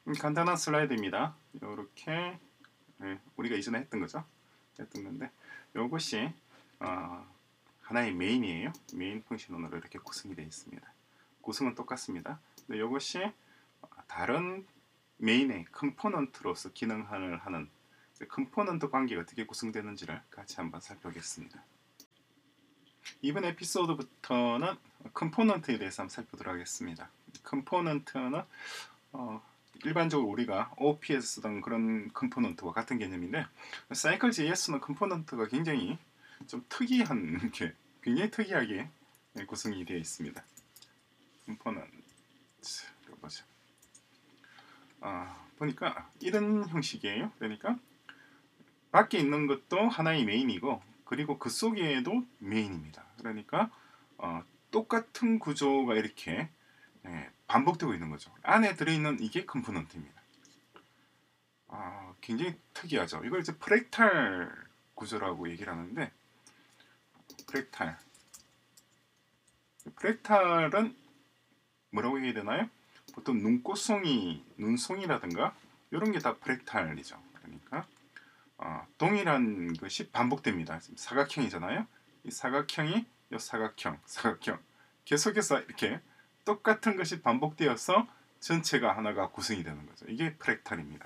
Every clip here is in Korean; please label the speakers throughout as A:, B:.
A: 간단한 슬라이드입니다. 이렇게 우리가 이전에 했던 거죠. 했던 건데 이것이 하나의 메인이에요. 메인 펑션으로 이렇게 구성이 되어 있습니다. 구성은 똑같습니다. 근데 이것이 다른 메인의 컴포넌트로서 기능을 하는 컴포넌트 관계가 어떻게 구성되는지를 같이 한번 살펴보겠습니다. 이번 에피소드부터는 컴포넌트에 대해서 한번 살펴보도록 하겠습니다. 컴포넌트는 일반적으로 우리가 OP에서 쓰던 그런 컴포넌트와 같은 개념인데 Cycle.js는 컴포넌트가 굉장히 좀 특이한 게 굉장히 특이하게 구성이 되어 있습니다. 컴포넌트 보죠. 보니까 이런 형식이에요. 그러니까 밖에 있는 것도 하나의 메인이고 그리고 그 속에도 메인입니다. 그러니까 똑같은 구조가 이렇게 반복되고 있는 거죠. 안에 들어있는 이게 컴포넌트입니다. 굉장히 특이하죠. 이걸 이제 프랙탈 구조라고 얘기를 하는데 프랙탈은 뭐라고 해야 되나요? 보통 눈꽃송이, 눈송이라든가 이런 게 다 프랙탈이죠. 그러니까 동일한 것이 반복됩니다. 지금 사각형이잖아요. 이 사각형이 이 사각형 계속해서 이렇게 똑같은 것이 반복되어서 전체가 하나가 구성이 되는 거죠. 이게 프랙탈입니다.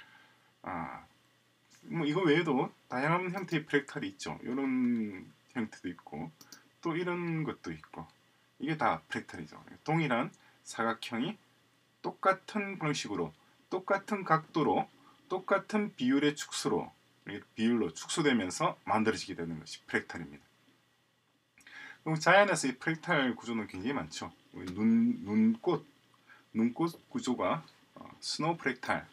A: 뭐 이거 외에도 다양한 형태의 프랙탈이 있죠. 이런 형태도 있고 또 이런 것도 있고 이게 다 프랙탈이죠. 동일한 사각형이 똑같은 방식으로 똑같은 각도로 똑같은 비율의 축소로 비율로 축소되면서 만들어지게 되는 것이 프랙탈입니다. 그럼 자연에서 이 프랙탈 구조는 굉장히 많죠. 눈꽃 구조가 스노우 프랙탈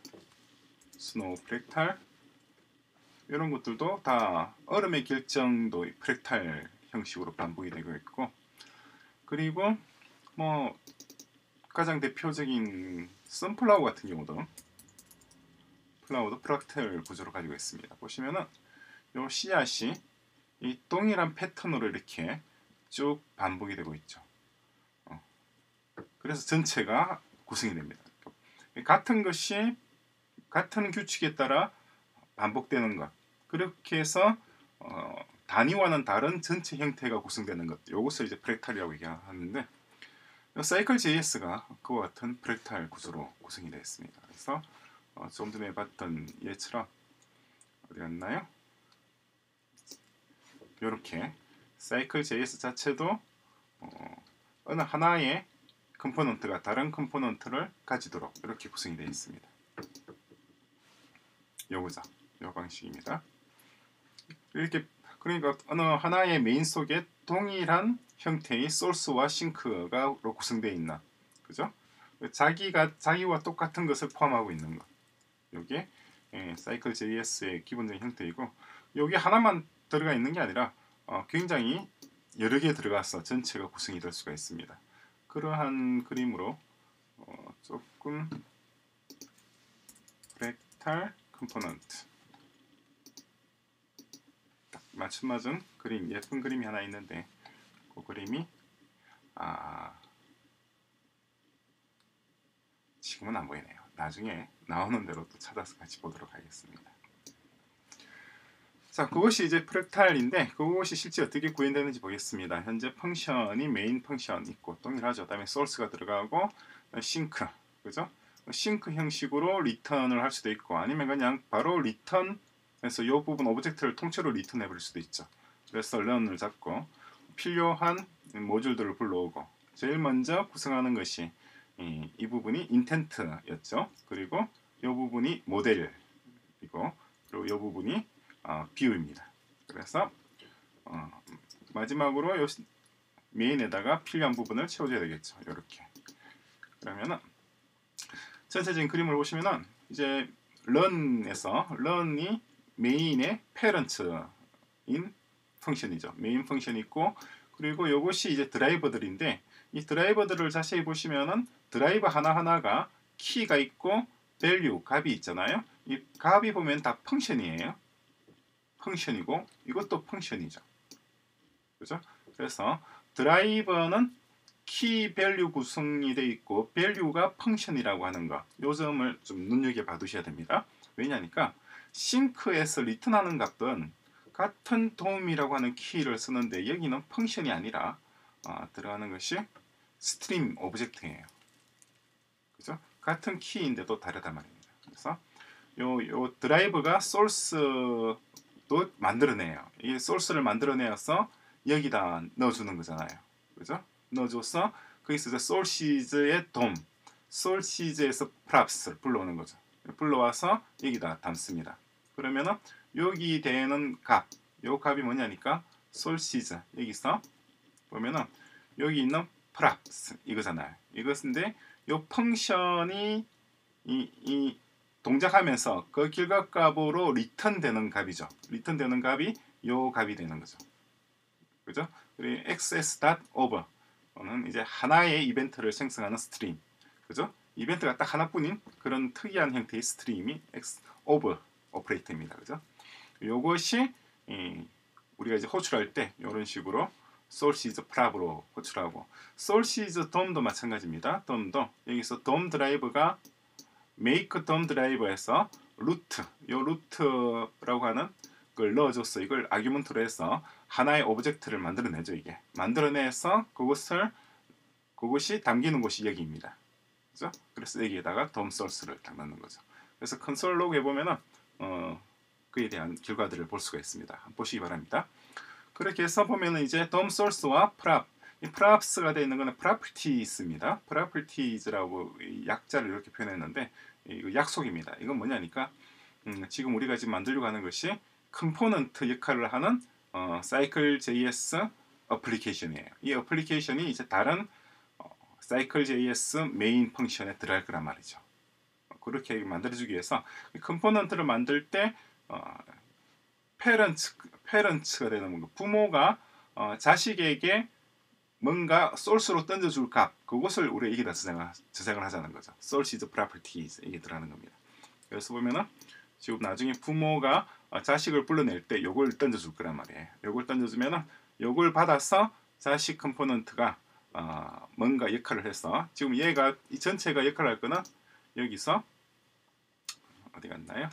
A: 이런 것들도 다 얼음의 결정도 프랙탈 형식으로 반복이 되고 있고 그리고 뭐 가장 대표적인 선플라워 같은 경우도 프랙탈 구조를 가지고 있습니다. 보시면은 요 씨앗이 이 동일한 패턴으로 이렇게 쭉 반복이 되고 있죠. 그래서 전체가 구성이 됩니다. 같은 것이 같은 규칙에 따라 반복되는 것 그렇게 해서 단위와는 다른 전체 형태가 구성되는 것 이것을 이제 프랙탈이라고 얘기하는데 Cycle.js가 그와 같은 프랙탈 구조로 구성이 되어 있습니다. 그래서 좀 전에 봤던 예처럼 어디 갔나요? 이렇게 Cycle.js 자체도 어느 하나의 컴포넌트가 다른 컴포넌트를 가지도록 이렇게 구성이 되어 있습니다. 요거죠. 요 방식입니다. 이렇게 그러니까 어느 하나의 메인 속에 동일한 형태의 소스와 싱크가 구성되어 있는 그죠? 자기와 똑같은 것을 포함하고 있는 것. 요게 Cycle.js의 기본적인 형태이고 요게 하나만 들어가 있는 게 아니라 굉장히 여러 개 들어가서 전체가 구성이 될 수가 있습니다. 그러한 그림으로 조금 프랙탈 컴포넌트 맞춤 그림 예쁜 그림이 하나 있는데 그 그림이 지금은 안 보이네요. 나중에 나오는 대로 또 찾아서 같이 보도록 하겠습니다. 자, 그것이 이제 프랙탈인데 그것이 실제 어떻게 구현되는지 보겠습니다. 현재 펑션이 메인 펑션 있고 동일하죠. 그다음에 소스가 들어가고 싱크, 그죠? 싱크 형식으로 리턴을 할 수도 있고 아니면 그냥 바로 리턴해서 이 부분 오브젝트를 통째로 리턴해 버릴 수도 있죠. 그래서 런을 잡고 필요한 모듈들을 불러오고 제일 먼저 구성하는 것이 이 부분이 인텐트였죠. 그리고 이 부분이 모델이고 그리고 이 부분이 비유입니다. 그래서 마지막으로 요 메인에다가 필요한 부분을 채워줘야 되겠죠. 이렇게 그러면은 전체적인 그림을 보시면은 이제 런이 메인의 페런트인 펑션이죠. 메인 펑션이 있고 그리고 이것이 이제 드라이버들인데 이 드라이버들을 자세히 보시면은 드라이버 하나하나가 키가 있고 밸류 값이 있잖아요. 이 값이 보면 다 펑션이에요. 펑션이고 이것도 펑션이죠. 그죠? 그래서 드라이버는 키 밸류 구성이 되어 있고 밸류가 펑션이라고 하는 거, 요 점을 좀 눈여겨봐 두셔야 됩니다. 왜냐니까 싱크에서 리턴하는 값은 같은 돔이라고 하는 키를 쓰는데 여기는 펑션이 아니라 들어가는 것이 스트림 오브젝트예요. 그죠? 같은 키인데도 다르단 말입니다. 그래서 요 드라이브가 소스도 만들어내요. 이 소스를 만들어내어서 여기다 넣어주는 거잖아요. 그죠? 넣어줘서 거기서 소시즈의 돔, 소시즈에서 프랍스를 불러오는 거죠. 불러와서 여기다 담습니다. 그러면은 여기 되는 값, 요 값이 뭐냐니까 소시즈, 여기서 보면은 여기 있는 프랍스 이거잖아요. 이것인데 요 펑션이 이 동작하면서 그 결과값으로 리턴되는 값이죠. 리턴되는 값이 요 값이 되는 거죠. 그죠? 그리고 xs.over 는 이제 하나의 이벤트를 생성하는 스트림. 그죠? 이벤트가 딱 하나뿐인 그런 특이한 형태의 스트림이 over 오퍼레이터입니다. 그죠? 요것이 우리가 이제 호출할 때 이런 식으로 소시즈 프랍으로 호출하고, 소시즈 돔도 마찬가지입니다. 돔도 여기서 돔 드라이브가 make 돔 드라이브에서 루트, 요 루트라고 하는 걸 넣어줘서 이걸 아규먼트로 해서 하나의 오브젝트를 만들어내죠. 이게 만들어내서 그것이 담기는 곳이 여기입니다. 그죠? 그래서 여기에다가 돔 소스를 딱 넣는 거죠. 그래서 컨솔 로그에 보면은 그에 대한 결과들을 볼 수가 있습니다. 한번 보시기 바랍니다. 그렇게 해서 보면은 이제 돔 소스와 프랍, 이 프랍스가 되어 있는 거는 프로퍼티스입니다. 프로퍼티즈라고 약자를 이렇게 표현했는데 이거 약속입니다. 이건 뭐냐니까 지금 우리가 지금 만들려고 하는 것이 컴포넌트 역할을 하는 Cycle.js 어플리케이션이에요. 이 어플리케이션이 이제 다른 Cycle.js 메인 펑션에 들어갈 거란 말이죠. 그렇게 만들어주기 위해서 컴포넌트를 만들 때 페런츠가 되는 거, 부모가 자식에게 뭔가 소스로 던져줄 값, 그것을 우리가 여기다 저장을 하자는 거죠. source is properties 이게 들어가는 겁니다. 그래서 보면은 지금 나중에 부모가 자식을 불러낼 때 요걸 던져줄 거란 말이에요. 요걸 던져주면은 요걸 받아서 자식 컴포넌트가 뭔가 역할을 해서, 지금 얘가 이 전체가 역할을 할 거는 여기서 어디 갔나요?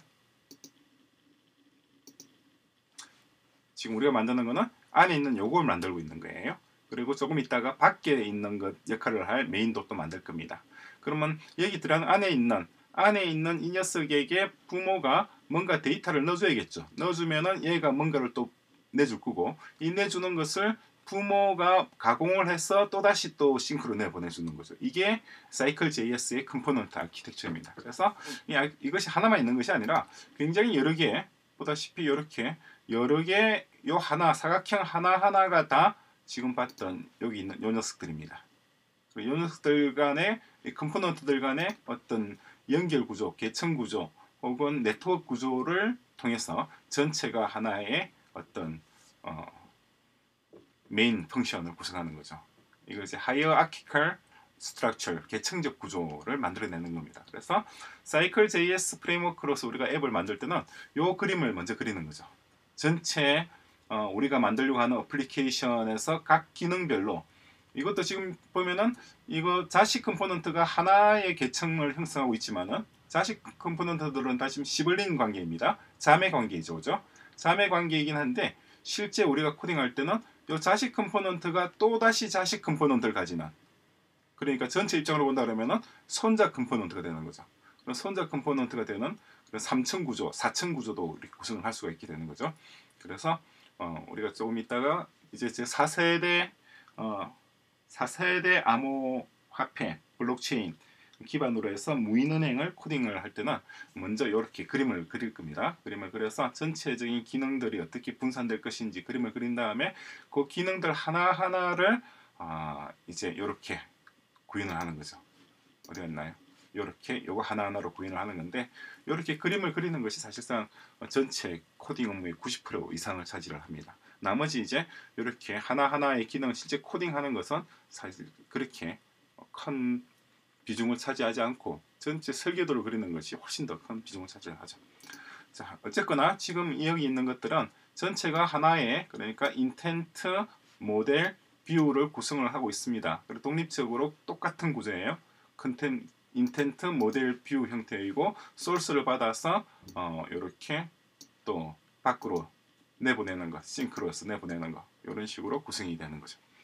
A: 지금 우리가 만드는 거는 안에 있는 요걸 만들고 있는 거예요. 그리고 조금 있다가 밖에 있는 것 역할을 할 메인 돛도 만들 겁니다. 그러면 여기 들어가는 안에 있는 이 녀석에게 부모가 뭔가 데이터를 넣어줘야겠죠. 넣어주면은 얘가 뭔가를 또 내줄 거고, 이 내주는 것을 부모가 가공을 해서 또다시 또 싱크로 내보내주는 거죠. 이게 Cycle.js의 컴포넌트 아키텍처입니다. 그래서 이것이 하나만 있는 것이 아니라 굉장히 여러 개, 보다시피 이렇게 여러 개, 요 하나, 사각형 하나하나가 다 지금 봤던 여기 있는 요 녀석들입니다. 요 녀석들 간의, 컴포넌트들 간의 어떤 연결 구조, 계층 구조 혹은 네트워크 구조를 통해서 전체가 하나의 어떤 메인 펑션을 구성하는 거죠. 이것이 hierarchical structure, 계층적 구조를 만들어내는 겁니다. 그래서 Cycle.js 프레임워크로서 우리가 앱을 만들 때는 요 그림을 먼저 그리는 거죠. 전체 우리가 만들려고 하는 어플리케이션에서 각 기능별로, 이것도 지금 보면은 이거 자식 컴포넌트가 하나의 계층을 형성하고 있지만은 자식 컴포넌트들은 다 지금 시블링 관계입니다. 자매 관계이죠, 그죠? 자매 관계이긴 한데 실제 우리가 코딩할 때는 이 자식 컴포넌트가 또 다시 자식 컴포넌트를 가지는, 그러니까 전체 입장으로 본다 그러면은 손자 컴포넌트가 되는 거죠. 손자 컴포넌트가 되는 3층 구조, 4층 구조도 이렇게 구성을 할 수가 있게 되는 거죠. 그래서 우리가 조금 있다가 이제 4세대 암호화폐 블록체인 기반으로 해서 무인은행을 코딩을 할 때는 먼저 이렇게 그림을 그릴 겁니다. 그림을 그려서 전체적인 기능들이 어떻게 분산될 것인지 그림을 그린 다음에 그 기능들 하나하나를 이제 이렇게 구현을 하는 거죠. 어디 갔나요? 이렇게 요거 하나하나로 구현을 하는 건데, 이렇게 그림을 그리는 것이 사실상 전체 코딩 업무의 90% 이상을 차지를 합니다. 나머지 이제 이렇게 하나하나의 기능을 실제 코딩하는 것은 사실 그렇게 큰 비중을 차지하지 않고 전체 설계도를 그리는 것이 훨씬 더 큰 비중을 차지하죠. 자, 어쨌거나 지금 여기 있는 것들은 전체가 하나의, 그러니까 인텐트, 모델, 뷰를 구성을 하고 있습니다. 그리고 독립적으로 똑같은 구조예요. 컨텐트 인텐트 모델 뷰 형태이고 소스를 받아서 이렇게 또 밖으로 내보내는 것, 싱크로해서 내보내는 것 이런 식으로 구성이 되는 거죠.